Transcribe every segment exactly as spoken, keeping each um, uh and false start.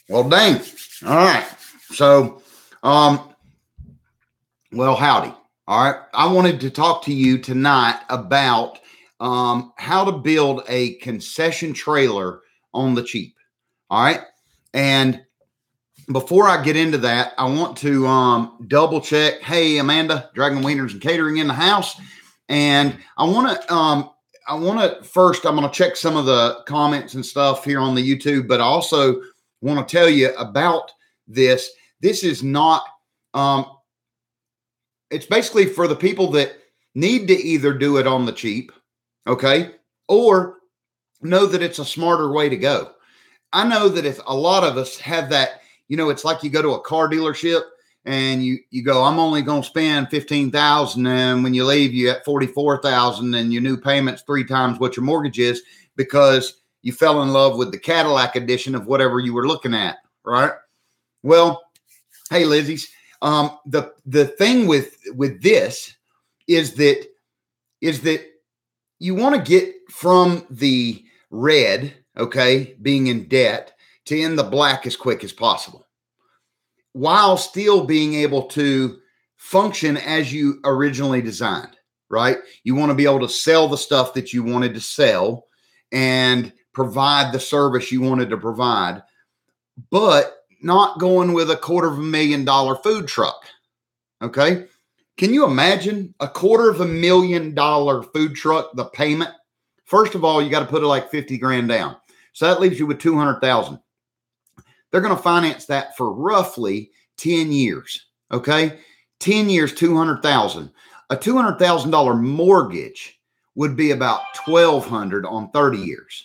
Well, dang. All right. So, um, well, howdy. All right. I wanted to talk to you tonight about um, how to build a concession trailer on the cheap. All right. And before I get into that, I want to um, double check. Hey, Amanda, Dragon Wieners and Catering in the house. And I want to, um, I want to first, I'm going to check some of the comments and stuff here on the YouTube, but I also want to tell you about this. This is not, um, it's basically for the people that need to either do it on the cheap, okay, or know that it's a smarter way to go. I know that if a lot of us have that, you know, it's like you go to a car dealership and you, you go, I'm only going to spend fifteen thousand. And when you leave, you at forty-four thousand and your new payment's three times what your mortgage is because you fell in love with the Cadillac edition of whatever you were looking at. Right. Well, hey, Lizzie's, um, the, the thing with, with this is that, is that you want to get from the red, okay, being in debt, to in the black as quick as possible, while still being able to function as you originally designed, right? You want to be able to sell the stuff that you wanted to sell and provide the service you wanted to provide, but not going with a quarter of a million dollar food truck, okay? Can you imagine a quarter of a million dollar food truck, the payment? First of all, you got to put it like fifty grand down. So that leaves you with two hundred thousand. They're going to finance that for roughly ten years. Okay. ten years, two hundred thousand. A two hundred thousand dollars mortgage would be about twelve hundred on thirty years.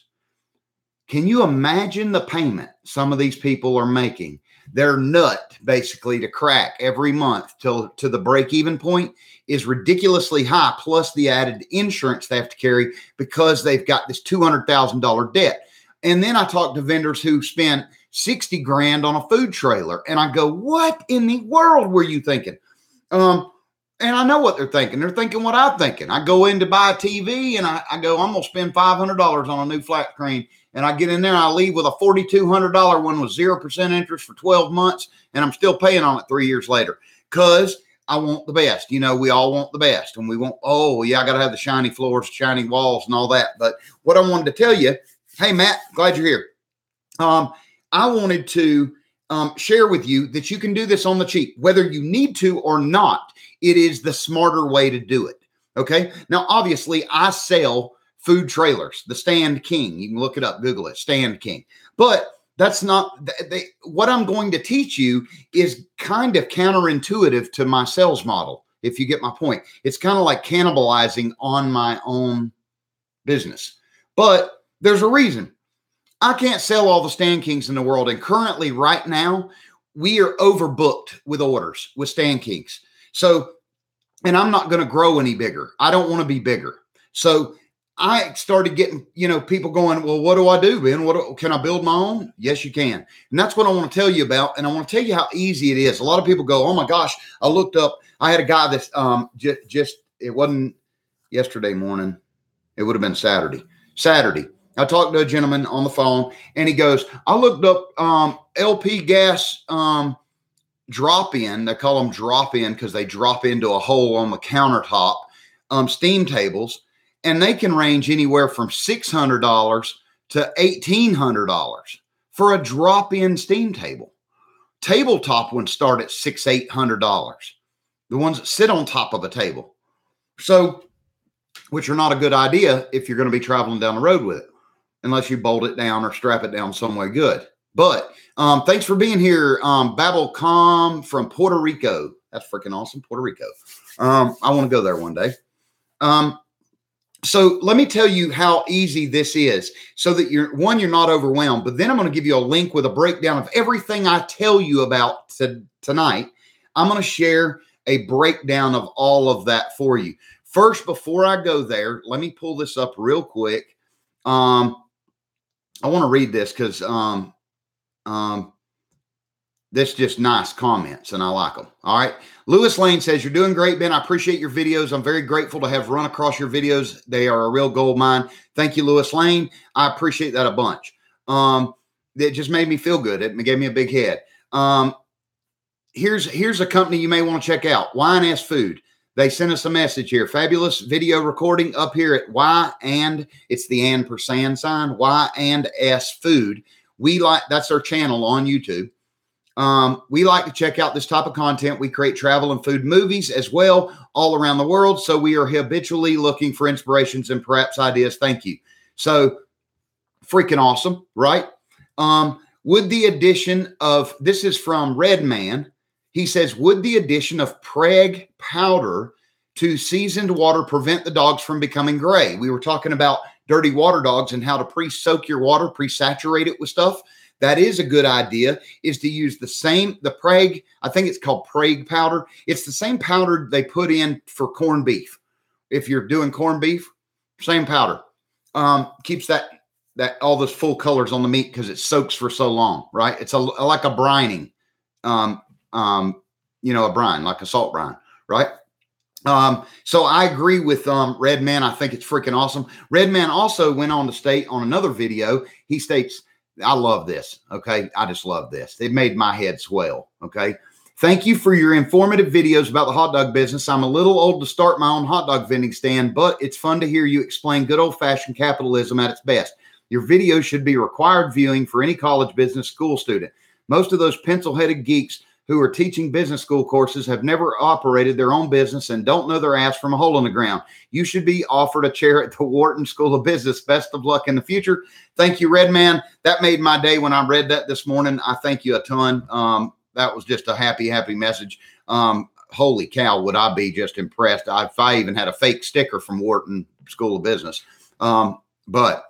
Can you imagine the payment some of these people are making? Their nut basically to crack every month till to the break-even point is ridiculously high, plus the added insurance they have to carry because they've got this two hundred thousand dollars debt. And then I talk to vendors who spent sixty grand on a food trailer. And I go, what in the world were you thinking? Um, and I know what they're thinking. They're thinking what I'm thinking. I go in to buy a T V and I, I go, I'm going to spend five hundred dollars on a new flat screen. And I get in there and I leave with a forty-two hundred dollars one with zero percent interest for twelve months. And I'm still paying on it three years later because I want the best. You know, we all want the best. And we want, oh, yeah, I got to have the shiny floors, shiny walls and all that. But what I wanted to tell you, hey, Matt, glad you're here. Um, I wanted to um, share with you that you can do this on the cheap, whether you need to or not. It is the smarter way to do it. Okay. Now, obviously, I sell food trailers, the Stand King. You can look it up, Google it, Stand King. But that's not they, what I'm going to teach you is kind of counterintuitive to my sales model. If you get my point, it's kind of like cannibalizing on my own business. But there's a reason. I can't sell all the Stand Kings in the world. And currently right now, we are overbooked with orders with Stand Kings. So, and I'm not going to grow any bigger. I don't want to be bigger. So I started getting, you know, people going, well, what do I do, Ben? What can I build my own? Yes, you can. And that's what I want to tell you about. And I want to tell you how easy it is. A lot of people go, oh my gosh, I looked up. I had a guy that's um, just, just, it wasn't yesterday morning. It would have been Saturday, Saturday. I talked to a gentleman on the phone and he goes, I looked up um, L P gas um, drop in. They call them drop in because they drop into a hole on the countertop, um, steam tables. And they can range anywhere from six hundred dollars to eighteen hundred dollars for a drop-in steam table. Tabletop ones start at six hundred dollars, eight hundred dollars. The ones that sit on top of a table. So, which are not a good idea if you're going to be traveling down the road with it, unless you bolt it down or strap it down somewhere good. But um, thanks for being here, um, Babelcom from Puerto Rico. That's freaking awesome, Puerto Rico. Um, I want to go there one day. Um, So let me tell you how easy this is so that you're, one, you're not overwhelmed, but then I'm going to give you a link with a breakdown of everything I tell you about to, tonight. I'm going to share a breakdown of all of that for you. First, before I go there, let me pull this up real quick. Um, I want to read this because um, um, this is just nice comments and I like them. All right. Lewis Lane says, you're doing great, Ben. I appreciate your videos. I'm very grateful to have run across your videos. They are a real gold mine. Thank you, Lewis Lane. I appreciate that a bunch. Um, it just made me feel good. It gave me a big head. Um, here's, here's a company you may want to check out, Y and S Food. They sent us a message here. Fabulous video recording up here at Y and, it's the and percent sign, Y and S Food. We like, that's our channel on YouTube. Um, we like to check out this type of content. We create travel and food movies as well all around the world. So we are habitually looking for inspirations and perhaps ideas. Thank you. So freaking awesome, right? Um, would the addition of, this is from Redman. He says, would the addition of Preg powder to seasoned water prevent the dogs from becoming gray? We were talking about dirty water dogs and how to pre-soak your water, pre-saturate it with stuff. That is a good idea, is to use the same, the Preg, I think it's called Preg powder. It's the same powder they put in for corned beef. If you're doing corned beef, same powder. Um, keeps that, that all those full colors on the meat because it soaks for so long, right? It's a, like a brining, um, um, you know, a brine, like a salt brine, right? Um, so I agree with um, Redman. I think it's freaking awesome. Redman also went on to state on another video, he states, I love this. Okay. I just love this. It made my head swell. Okay. Thank you for your informative videos about the hot dog business. I'm a little old to start my own hot dog vending stand, but it's fun to hear you explain good old fashioned capitalism at its best. Your videos should be required viewing for any college business school student. Most of those pencil headed geeks who are teaching business school courses have never operated their own business and don't know their ass from a hole in the ground. You should be offered a chair at the Wharton School of Business. Best of luck in the future. Thank you, Redman. That made my day when I read that this morning. I thank you a ton. Um, that was just a happy, happy message. Um, holy cow, would I be just impressed I, if I even had a fake sticker from Wharton School of Business. Um, but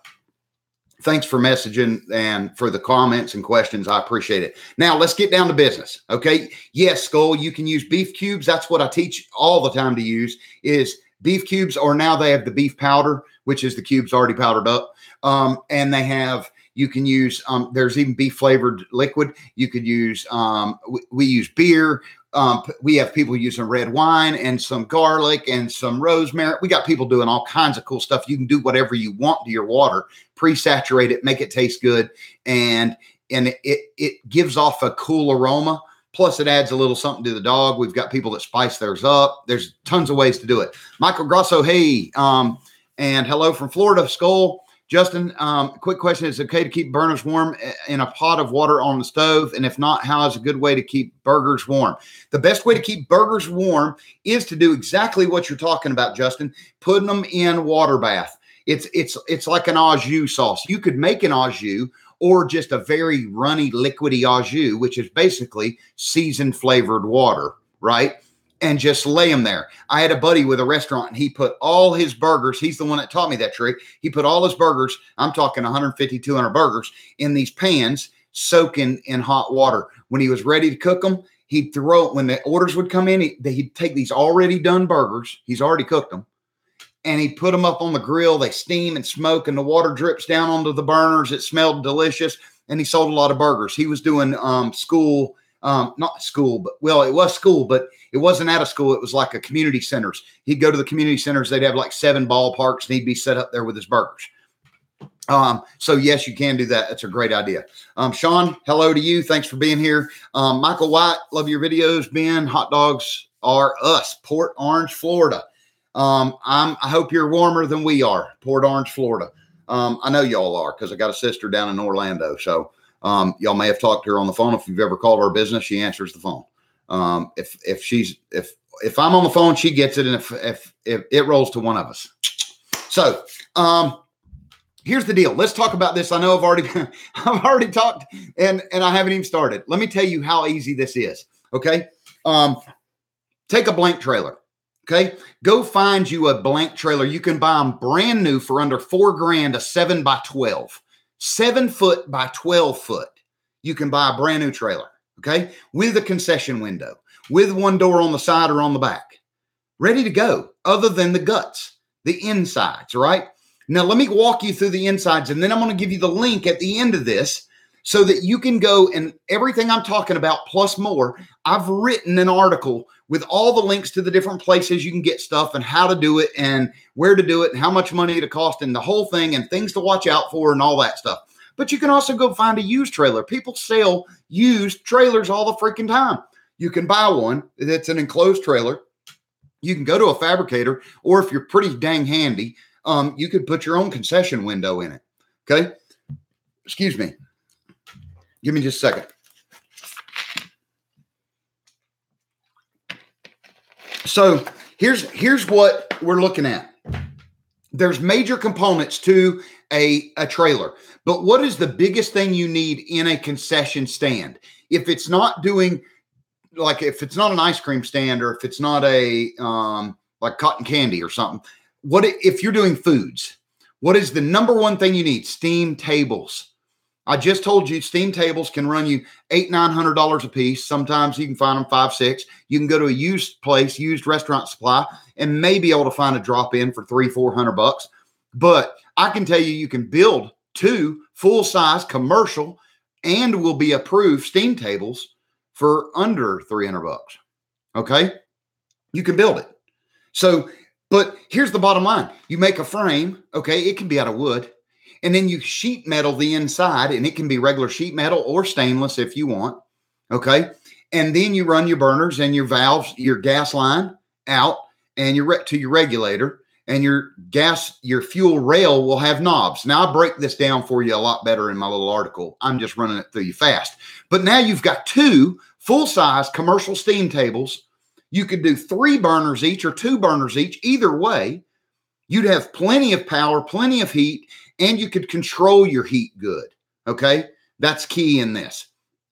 thanks for messaging and for the comments and questions. I appreciate it. Now let's get down to business. Okay. Yes, Skull, you can use beef cubes. That's what I teach all the time to use is beef cubes, or now they have the beef powder, which is the cubes already powdered up. Um, and they have, you can use, um, there's even beef flavored liquid. You could use, um, we, we use beer. Um, we have people using red wine and some garlic and some rosemary. We got people doing all kinds of cool stuff. You can do whatever you want to your water, pre-saturate it, make it taste good. And, and it, it gives off a cool aroma. Plus it adds a little something to the dog. We've got people that spice theirs up. There's tons of ways to do it. Michael Grosso, hey, um, and hello from Florida, Skull. Justin, um, quick question. Is it okay to keep burners warm in a pot of water on the stove? And if not, how is a good way to keep burgers warm? The best way to keep burgers warm is to do exactly what you're talking about, Justin, putting them in water bath. It's, it's, it's like an au jus sauce. You could make an au jus or just a very runny, liquidy au jus, which is basically seasoned flavored water, right? And just lay them there. I had a buddy with a restaurant and he put all his burgers. He's the one that taught me that trick. He put all his burgers, I'm talking one fifty, two hundred burgers in these pans, soaking in hot water. When he was ready to cook them, he'd throw, when the orders would come in, he, he'd take these already done burgers. He's already cooked them. And he'd put them up on the grill. They steam and smoke and the water drips down onto the burners. It smelled delicious. And he sold a lot of burgers. He was doing um, school Um, not school, but well, it was school, but it wasn't at a school. It was like a community centers. He'd go to the community centers. They'd have like seven ballparks and he'd be set up there with his burgers. Um, so yes, you can do that. That's a great idea. Um, Sean, hello to you. Thanks for being here. Um, Michael White, love your videos. Ben, hot dogs are us, Port Orange, Florida. Um, I'm, I hope you're warmer than we are, Port Orange, Florida. Um, I know y'all are because I got a sister down in Orlando. So Um, y'all may have talked to her on the phone. If you've ever called our business, she answers the phone. Um, if, if she's, if, if I'm on the phone, she gets it. And if, if, if it rolls to one of us. So, um, here's the deal. Let's talk about this. I know I've already, I've already talked and, and I haven't even started. Let me tell you how easy this is. Okay. Um, take a blank trailer. Okay. Go find you a blank trailer. You can buy them brand new for under four grand, a seven by twelve. Seven foot by twelve foot. You can buy a brand new trailer, okay? With a concession window, with one door on the side or on the back. Ready to go, other than the guts, the insides, right? Now, let me walk you through the insides, and then I'm going to give you the link at the end of this so that you can go and everything I'm talking about plus more. I've written an article with all the links to the different places you can get stuff and how to do it and where to do it and how much money it cost and the whole thing and things to watch out for and all that stuff. but you can also go find a used trailer. People sell used trailers all the freaking time. You can buy one that's an enclosed trailer. You can go to a fabricator, or if you're pretty dang handy, um, you could put your own concession window in it. Okay. Excuse me. Give me just a second. So here's, here's what we're looking at. There's major components to a, a trailer, but what is the biggest thing you need in a concession stand? If it's not doing, like if it's not an ice cream stand, or if it's not a, um, like cotton candy or something, what if you're doing foods, what is the number one thing you need? Steam tables. I just told you steam tables can run you eight, nine hundred dollars a piece. Sometimes you can find them five, six. You can go to a used place, used restaurant supply, and may be able to find a drop in for three, four hundred bucks. But I can tell you, you can build two full size commercial and will be approved steam tables for under three hundred bucks. Okay, you can build it. So, but here's the bottom line: you make a frame. Okay, it can be out of wood. And then you sheet metal the inside, and it can be regular sheet metal or stainless if you want. Okay. And then you run your burners and your valves, your gas line out, and your to your regulator, and your gas, your fuel rail will have knobs. Now I break this down for you a lot better in my little article. I'm just running it through you fast. But now you've got two full-size commercial steam tables. You could do three burners each or two burners each. Either way, you'd have plenty of power, plenty of heat, and you could control your heat good. Okay. That's key in this.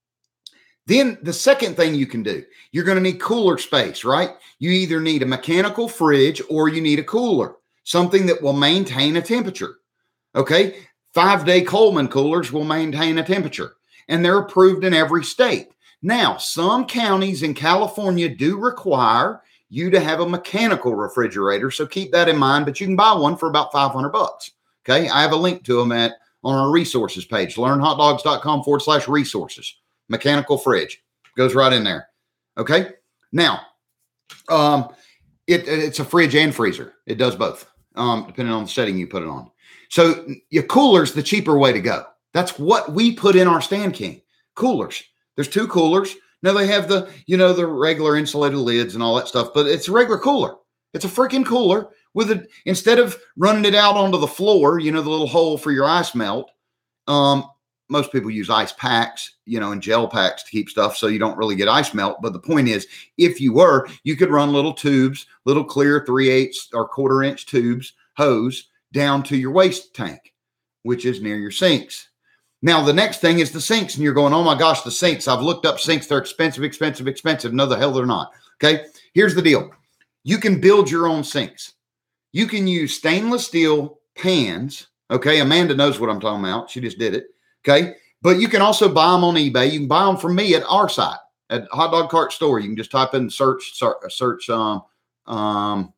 Then the second thing you can do, you're going to need cooler space, right? You either need a mechanical fridge or you need a cooler, something that will maintain a temperature. Okay. Five day Coleman coolers will maintain a temperature, and they're approved in every state. Now, some counties in California do require you to have a mechanical refrigerator. So keep that in mind, but you can buy one for about five hundred bucks. Okay, I have a link to them at on our resources page, learnhotdogs.com forward slash resources. Mechanical fridge goes right in there. Okay, now um, it, it's a fridge and freezer. It does both, um, depending on the setting you put it on. So your cooler's the cheaper way to go. That's what we put in our Stand King coolers. There's two coolers. Now they have the, you know, the regular insulated lids and all that stuff, but it's a regular cooler. It's a freaking cooler. With it, instead of running it out onto the floor, you know, the little hole for your ice melt. Um, most people use ice packs, you know, and gel packs to keep stuff so you don't really get ice melt. But the point is, if you were, you could run little tubes, little clear three eighths or quarter inch tubes, hose down to your waste tank, which is near your sinks. Now, the next thing is the sinks, and you're going, oh my gosh, the sinks. I've looked up sinks. They're expensive, expensive, expensive. No, the hell they're not. Okay. Here's the deal. You can build your own sinks. You can use stainless steel pans. Okay. Amanda knows what I'm talking about. She just did it. Okay. But you can also buy them on eBay. You can buy them from me at our site at Hot Dog Cart Store. You can just type in search, search, um, um,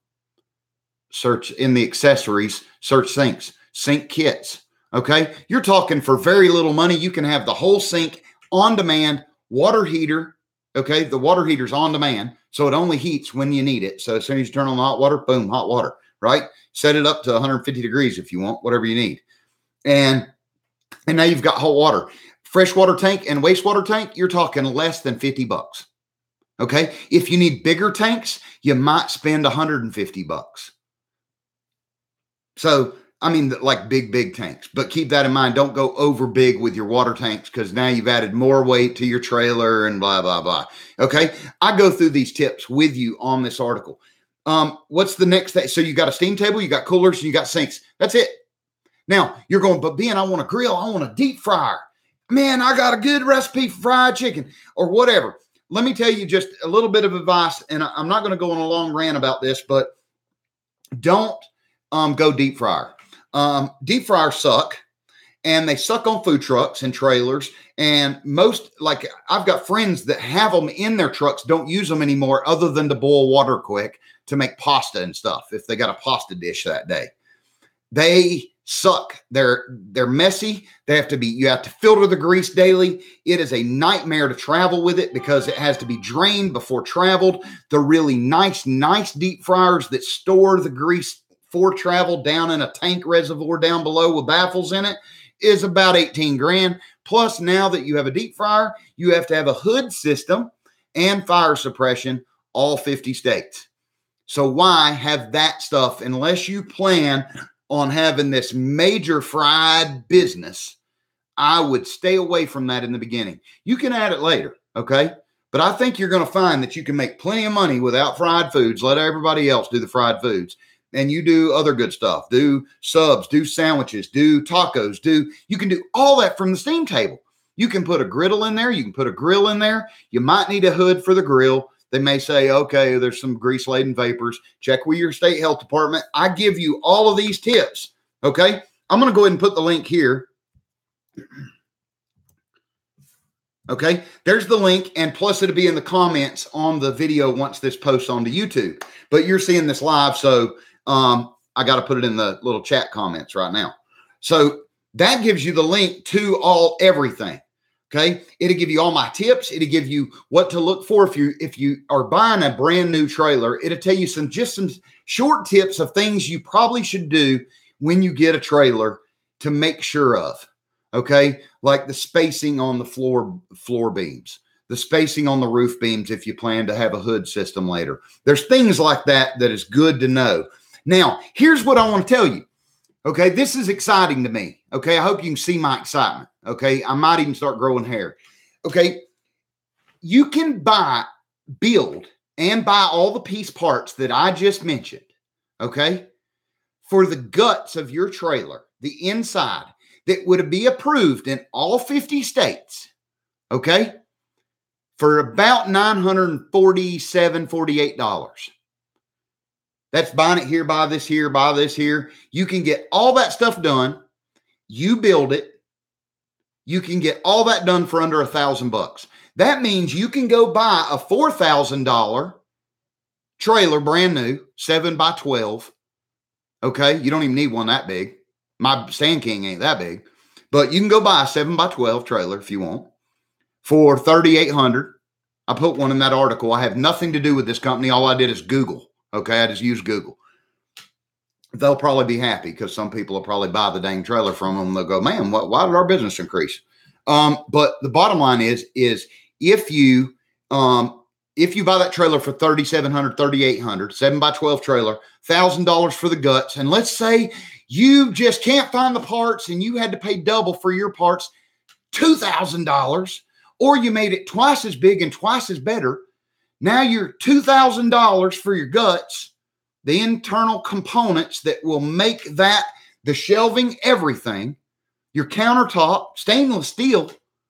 search in the accessories, search sinks, sink kits. Okay. You're talking for very little money. You can have the whole sink on demand, water heater. Okay. The water heater's on demand, so it only heats when you need it. So as soon as you turn on the hot water, boom, hot water. Right? Set it up to one hundred fifty degrees if you want, whatever you need. And, and now you've got hot water. Freshwater tank and wastewater tank, you're talking less than fifty bucks. Okay. If you need bigger tanks, you might spend one hundred fifty bucks. So, I mean, like big, big tanks, but keep that in mind. Don't go over big with your water tanks, because now you've added more weight to your trailer and blah, blah, blah. Okay. I go through these tips with you on this article. Um, what's the next thing? So you got a steam table, you got coolers, you got sinks. That's it. Now you're going, but Ben, I want a grill. I want a deep fryer. Man, I got a good recipe for fried chicken or whatever. Let me tell you just a little bit of advice, and I'm not going to go on a long rant about this, but don't um, go deep fryer. Um, deep fryers suck, and they suck on food trucks and trailers. And most, like I've got friends that have them in their trucks, don't use them anymore other than to boil water quick to make pasta and stuff if they got a pasta dish that day. They suck. They're they're messy. They have to be, you have to filter the grease daily. It is a nightmare to travel with it because it has to be drained before traveled. The really nice, nice deep fryers that store the grease for travel down in a tank reservoir down below with baffles in it, is about eighteen grand. Plus, now that you have a deep fryer, you have to have a hood system and fire suppression, all fifty states. So why have that stuff unless you plan on having this major fried business? I would stay away from that in the beginning. You can add it later, okay? But I think you're going to find that you can make plenty of money without fried foods. Let everybody else do the fried foods. And you do other good stuff. Do subs, do sandwiches, do tacos, do, you can do all that from the steam table. You can put a griddle in there. You can put a grill in there. You might need a hood for the grill. They may say, okay, there's some grease-laden vapors. Check with your state health department. I give you all of these tips, okay? I'm going to go ahead and put the link here. Okay, there's the link, and plus it'll be in the comments on the video once this posts onto YouTube. But you're seeing this live, so um, I got to put it in the little chat comments right now. So that gives you the link to all everything. Okay, it'll give you all my tips. It'll give you what to look for if you if you are buying a brand new trailer. It'll tell you some just some short tips of things you probably should do when you get a trailer to make sure of. Okay, like the spacing on the floor floor beams, the spacing on the roof beams if you plan to have a hood system later. There's things like that that is good to know. Now, here's what I want to tell you. Okay, this is exciting to me. Okay, I hope you can see my excitement. Okay, I might even start growing hair. Okay, you can buy, build, and buy all the piece parts that I just mentioned. Okay, for the guts of your trailer, the inside, that would be approved in all fifty states, okay, for about nine hundred forty-seven dollars, forty-eight dollars. That's buying it here, buy this here, buy this here. You can get all that stuff done. You build it. You can get all that done for under a thousand bucks. That means you can go buy a four thousand dollar trailer, brand new, seven by twelve. Okay, you don't even need one that big. My Stand King ain't that big, but you can go buy a seven by twelve trailer if you want for thirty-eight hundred dollars. I put one in that article. I have nothing to do with this company. All I did is Google. Okay, I just used Google. They'll probably be happy because some people will probably buy the dang trailer from them. They'll go, man, what, why did our business increase? Um, but the bottom line is, is if you um, if you buy that trailer for thirty-seven hundred dollars, thirty-eight hundred dollars, seven by twelve trailer, one thousand dollars for the guts, and let's say you just can't find the parts and you had to pay double for your parts, two thousand dollars, or you made it twice as big and twice as better. Now you're two thousand dollars for your guts, the internal components that will make that, the shelving, everything, your countertop, stainless steel,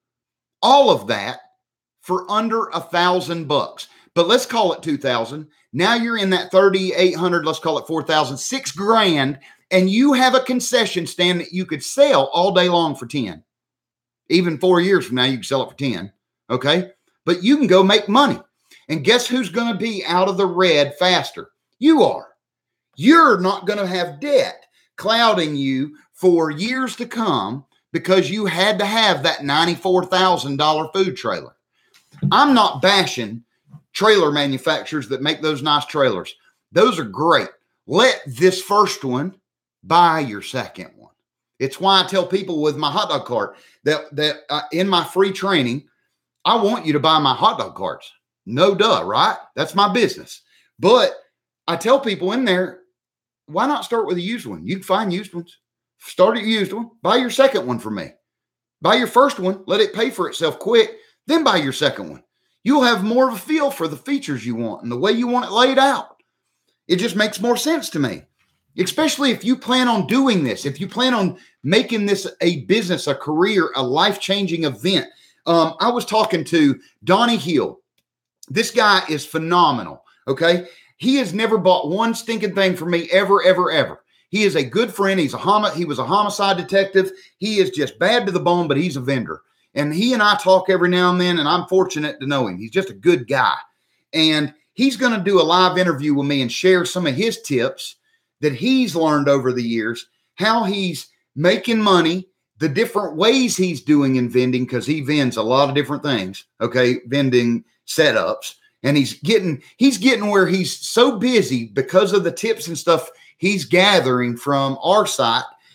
all of that for under a thousand bucks. But let's call it two thousand. Now you're in that thirty-eight hundred, let's call it four thousand, six grand. And you have a concession stand that you could sell all day long for ten. Even four years from now, you can sell it for ten. Okay. But you can go make money. And guess who's going to be out of the red faster? You are. You're not going to have debt clouding you for years to come because you had to have that ninety-four thousand dollars food trailer. I'm not bashing trailer manufacturers that make those nice trailers. Those are great. Let this first one buy your second one. It's why I tell people with my hot dog cart that, that uh, in my free training, I want you to buy my hot dog carts. No duh, right? That's my business. But I tell people in there, why not start with a used one? You can find used ones. Start at a used one. Buy your second one from me. Buy your first one. Let it pay for itself quick. Then buy your second one. You'll have more of a feel for the features you want and the way you want it laid out. It just makes more sense to me. Especially if you plan on doing this, if you plan on making this a business, a career, a life-changing event. Um, I was talking to Donnie Hill. This guy is phenomenal, okay? He has never bought one stinking thing from me ever, ever, ever. He is a good friend. He's a homo- He was a homicide detective. He is just bad to the bone, but he's a vendor. And he and I talk every now and then, and I'm fortunate to know him. He's just a good guy. And he's going to do a live interview with me and share some of his tips that he's learned over the years, how he's making money, the different ways he's doing in vending, because he vends a lot of different things, okay, vending setups. And he's getting, he's getting where he's so busy because of the tips and stuff he's gathering from our site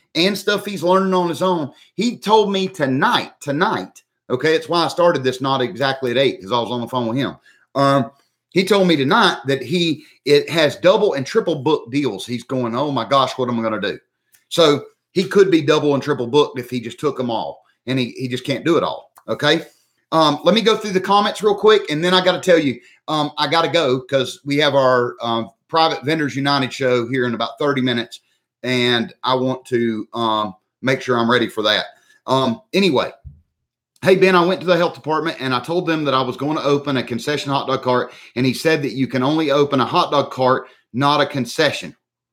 and stuff he's learning on his own. He told me tonight, tonight, okay, it's why I started this not exactly at eight because I was on the phone with him. Um, he told me tonight that he it has double and triple book deals. He's going, oh my gosh, what am I going to do? So he could be double and triple booked if he just took them all, and he, he just can't do it all. Okay. Um, let me go through the comments real quick, and then I got to tell you, um, I got to go because we have our um, Private Vendors United show here in about thirty minutes, and I want to um, make sure I'm ready for that. Um, anyway, hey, Ben, I went to the health department, and I told them that I was going to open a concession hot dog cart, and he said that you can only open a hot dog cart, not a concession.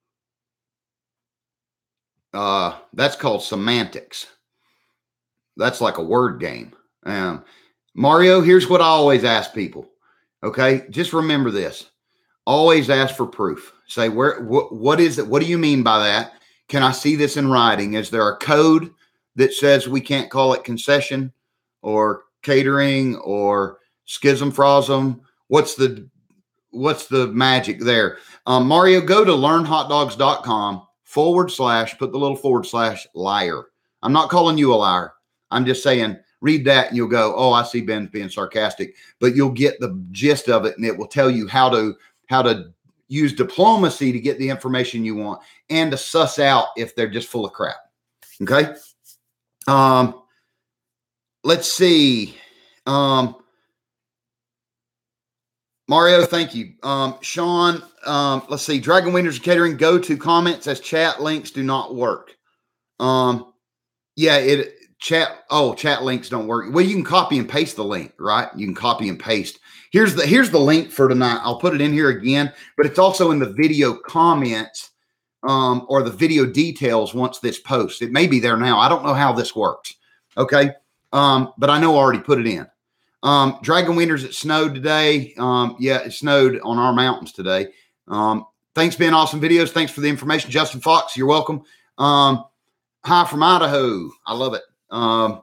Uh, that's called semantics. That's like a word game. Um, Mario, here's what I always ask people. Okay. Just remember this. Always ask for proof. Say, where, wh- what is it? What do you mean by that? Can I see this in writing? Is there a code that says we can't call it concession or catering or schism frosm? What's the, what's the magic there? Um, Mario, go to learnhotdogs.com forward slash, put the little forward slash liar. I'm not calling you a liar. I'm just saying, read that and you'll go, oh, I see Ben's being sarcastic, but you'll get the gist of it, and it will tell you how to how to use diplomacy to get the information you want and to suss out if they're just full of crap. Okay. Um, let's see. Um, Mario, thank you. Um, Sean, um, let's see. Dragon Wieners Catering, go to comments as chat links do not work. Um, yeah, it chat. Oh, chat links don't work. Well, you can copy and paste the link, right? You can copy and paste. Here's the, here's the link for tonight. I'll put it in here again, but it's also in the video comments, um, or the video details once this posts. It may be there now. I don't know how this works. Okay. Um, but I know I already put it in. Um, Dragon Wieners, it snowed today. Um, yeah, it snowed on our mountains today. Um, thanks, Ben. Awesome videos. Thanks for the information. Justin Fox, you're welcome. Um, hi from Idaho. I love it. Um,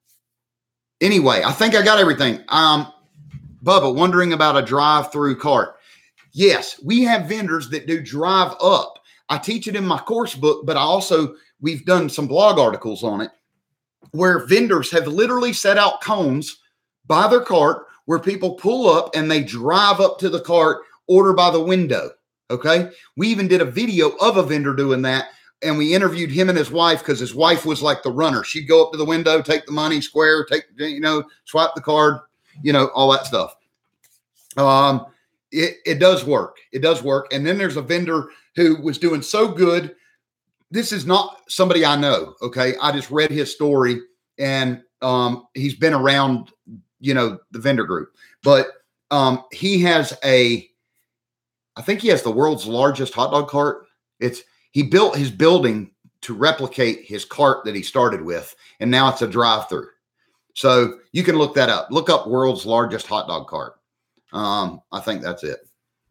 anyway, I think I got everything. Um, Bubba, wondering about a drive-through cart. Yes, we have vendors that do drive up. I teach it in my course book, but I also, we've done some blog articles on it where vendors have literally set out cones by their cart where people pull up and they drive up to the cart, order by the window. Okay. We even did a video of a vendor doing that. And we interviewed him and his wife because his wife was like the runner. She'd go up to the window, take the money, square, take, you know, swipe the card, you know, all that stuff. Um, it, it does work. It does work. And then there's a vendor who was doing so good. This is not somebody I know. Okay. I just read his story, and um, he's been around, you know, the vendor group, but um, he has a, I think he has the world's largest hot dog cart. It's, he built his building to replicate his cart that he started with, and now it's a drive-through. So you can look that up. Look up world's largest hot dog cart. Um, I think that's it.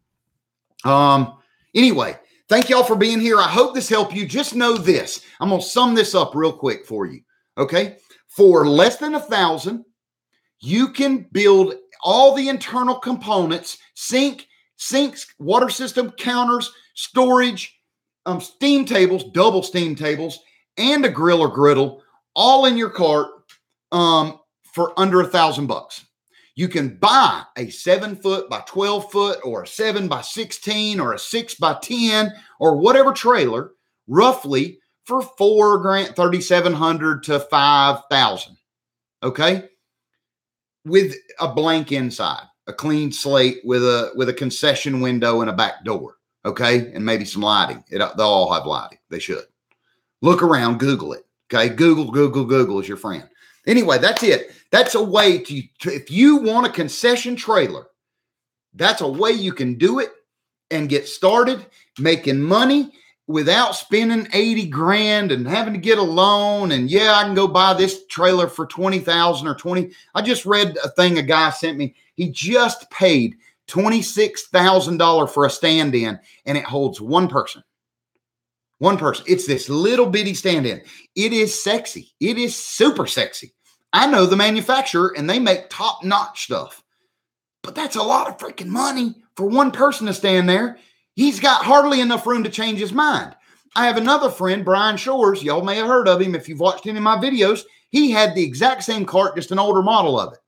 Um, anyway, thank y'all for being here. I hope this helped you. Just know this. I'm going to sum this up real quick for you. Okay. For less than a thousand, you can build all the internal components, sink, sinks, water system, counters, storage, um, steam tables, double steam tables, and a grill or griddle, all in your cart um, for under a thousand bucks. You can buy a seven foot by twelve foot or a seven by sixteen or a six by ten or whatever trailer, roughly for four grand, thirty-seven hundred to five thousand. Okay. With a blank inside, a clean slate with a, with a concession window and a back door. Okay. And maybe some lighting. It, they'll all have lighting. They should. Look around, Google it. Okay. Google, Google, Google is your friend. Anyway, that's it. That's a way to, to, if you want a concession trailer, that's a way you can do it and get started making money without spending eighty grand and having to get a loan. And yeah, I can go buy this trailer for twenty thousand or twenty. I just read a thing a guy sent me. He just paid twenty-six thousand dollars for a stand-in, and it holds one person. One person. It's this little bitty stand-in. It is sexy. It is super sexy. I know the manufacturer, and they make top-notch stuff. But that's a lot of freaking money for one person to stand there. He's got hardly enough room to change his mind. I have another friend, Brian Shores. Y'all may have heard of him if you've watched any of my videos. He had the exact same cart, just an older model of it.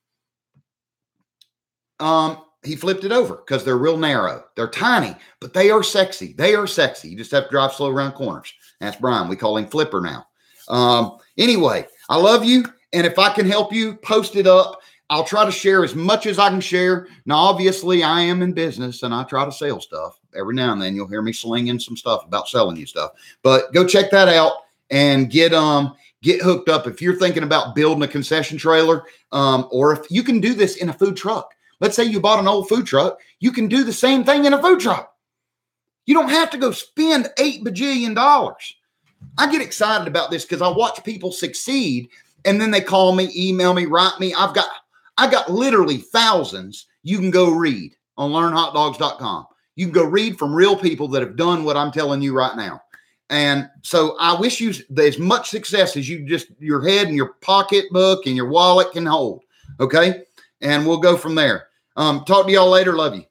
Um, he flipped it over because they're real narrow. They're tiny, but they are sexy. They are sexy. You just have to drive slow around corners. That's Brian. We call him Flipper now. Um, anyway, I love you. And if I can help you, post it up. I'll try to share as much as I can share. Now, obviously, I am in business and I try to sell stuff. Every now and then you'll hear me slinging some stuff about selling you stuff. But go check that out and get um get hooked up if you're thinking about building a concession trailer, um, or if you can do this in a food truck. Let's say you bought an old food truck. You can do the same thing in a food truck. You don't have to go spend eight bajillion dollars. I get excited about this because I watch people succeed and then they call me, email me, write me. I've got I got literally thousands you can go read on learn hot dogs dot com. You can go read from real people that have done what I'm telling you right now. And so I wish you as much success as you just your head and your pocketbook and your wallet can hold. Okay. And we'll go from there. Um, talk to y'all later. Love you.